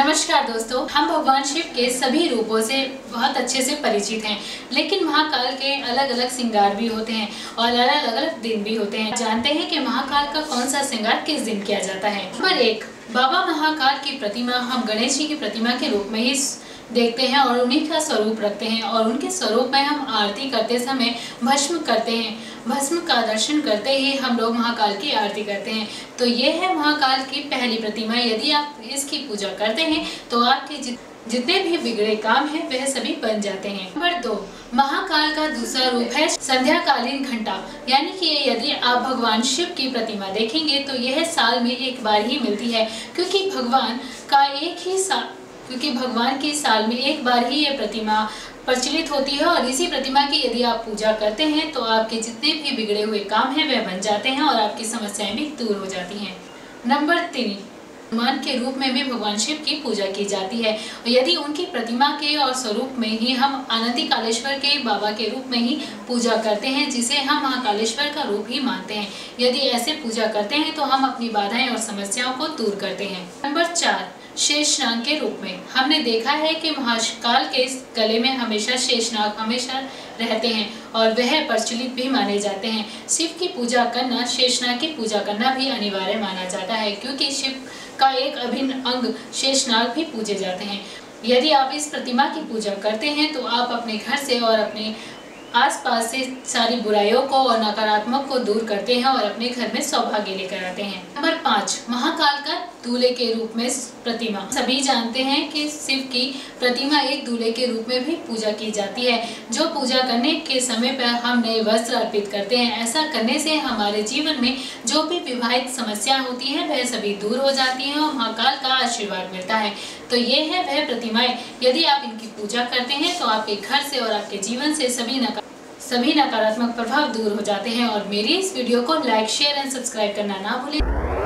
नमस्कार दोस्तों, हम भगवान शिव के सभी रूपों से बहुत अच्छे से परिचित हैं, लेकिन महाकाल के अलग अलग श्रृंगार भी होते हैं और अलग अलग दिन भी होते हैं। जानते हैं कि महाकाल का कौन सा श्रृंगार किस दिन किया जाता है। नंबर 1, बाबा महाकाल की प्रतिमा हम गणेश जी की प्रतिमा के रूप में ही देखते हैं और उन्हीं का स्वरूप रखते हैं और उनके स्वरूप में हम आरती करते समय भस्म करते हैं। भस्म का दर्शन करते ही हम लोग महाकाल की आरती करते हैं। तो ये है महाकाल की पहली प्रतिमा। यदि आप इसकी पूजा करते हैं तो आपके जितने भी बिगड़े काम हैं वह सभी बन जाते हैं। नंबर 2, महाकाल का दूसरा रूप है संध्याकालीन घंटा। यानी कि यदि आप भगवान शिव की प्रतिमा देखेंगे तो यह साल में एक बार ही मिलती है, क्योंकि भगवान की साल में एक बार ही ये प्रतिमा प्रचलित होती है और इसी प्रतिमा की यदि आप पूजा करते हैं तो आपके जितने भी बिगड़े हुए काम हैं वह बन जाते हैं और आपकी समस्याएं भी दूर हो जाती हैं। नंबर 3, हनुमान के रूप में भी भगवान शिव की पूजा की जाती है। यदि उनकी प्रतिमा के और स्वरूप में ही हम आनंदी कालेश्वर के बाबा के रूप में ही पूजा करते हैं, जिसे हम महाकालेश्वर का रूप ही मानते हैं। यदि ऐसे पूजा करते हैं तो हम अपनी बाधाएं और समस्याओं को दूर करते हैं। नंबर 4, शेषनाग के रूप में हमने देखा है कि महाकाल के गले में हमेशा शेषनाग हमेशा रहते हैं और वह प्रचलित भी माने जाते हैं। शिव की पूजा करना, शेषनाग की पूजा करना भी अनिवार्य माना जाता है, क्योंकि शिव का एक अभिन्न अंग शेषनाग भी पूजे जाते हैं। यदि आप इस प्रतिमा की पूजा करते हैं तो आप अपने घर से और अपने आसपास से सारी बुराइयों को और नकारात्मक को दूर करते हैं और अपने घर में सौभाग्य लेकर आते हैं। नंबर 5, महाकाल का दूल्हे के रूप में प्रतिमा। सभी जानते हैं कि शिव की प्रतिमा एक दूल्हे के रूप में भी पूजा की जाती है, जो पूजा करने के समय पर हम नए वस्त्र अर्पित करते हैं। ऐसा करने से हमारे जीवन में जो भी विवाहित समस्या होती है वह सभी दूर हो जाती हैं और महाकाल का आशीर्वाद मिलता है। तो ये है वह प्रतिमाएं। यदि आप इनकी पूजा करते हैं तो आपके घर से और आपके जीवन से सभी नकारात्मक प्रभाव दूर हो जाते हैं। और मेरी इस वीडियो को लाइक, शेयर एंड सब्सक्राइब करना ना भूलें।